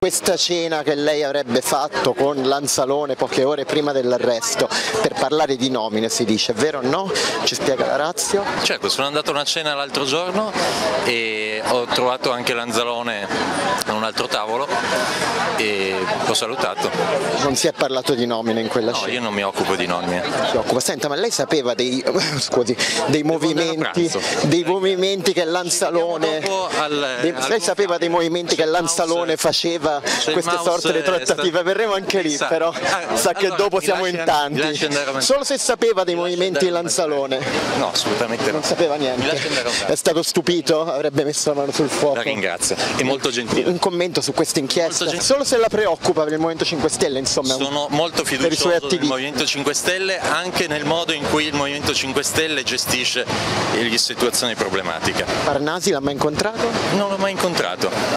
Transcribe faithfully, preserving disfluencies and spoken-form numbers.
Questa cena che lei avrebbe fatto con Lanzalone poche ore prima dell'arresto per parlare di nomine, si dice, vero o no? Ci spiega la ratio? Certo, sono andato a una cena l'altro giorno e ho trovato anche Lanzalone a un altro tavolo e l'ho salutato. Non si è parlato di nomine in quella No, cena? io non mi occupo di nomine. Si occupa. Senta, ma lei sapeva dei, scusi, dei movimenti, dei movimenti che Lanzalone, al, dei, al lei sapeva dei movimenti che Lanzalone faceva queste sorte di trattative? Verremo anche lì, sa, però ah, sa che allora, dopo siamo lasci, in tanti. Solo se sapeva dei movimenti di Lanzalone. No, assolutamente no. Non sapeva niente. È stato stupito? Avrebbe messo la mano sul fuoco. La ringrazio, è molto gentile. Un commento su questa inchiesta? Solo se la preoccupa per il Movimento cinque Stelle, insomma. Sono molto fiducioso del Movimento cinque Stelle, anche nel modo in cui il Movimento cinque Stelle gestisce le situazioni problematiche. Parnasi l'ha mai incontrato? Non l'ho mai incontrato.